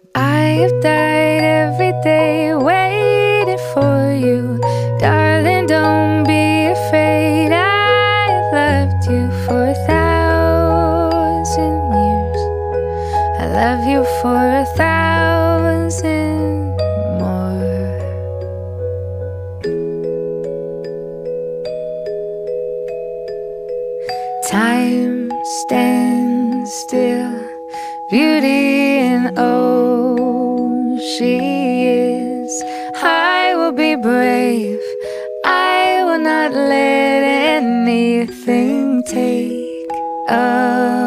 I have died every day waiting for you. Darling, don't be afraid. I have loved you for 1,000 years. I love you for 1,000 more. Time stands still, beauty and oh, she is. I will be brave, I will not let anything take